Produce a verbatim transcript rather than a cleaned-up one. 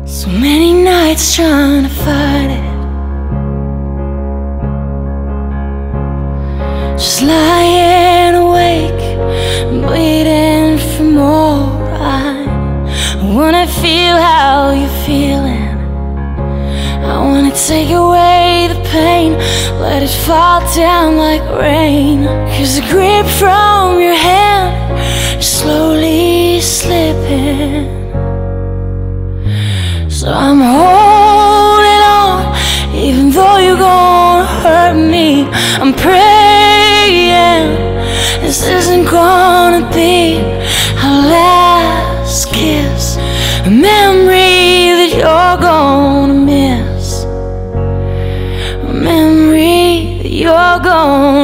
So many nights trying to fight it, just lying awake, waiting for more. I wanna feel how you're feeling, I wanna take away the pain, let it fall down like rain. Cause the grip from your hand is slowly slipping, so I'm holding on, even though you're gonna hurt me. I'm praying this isn't gonna be our last kiss, a memory that you're gonna miss, a memory that you're gonna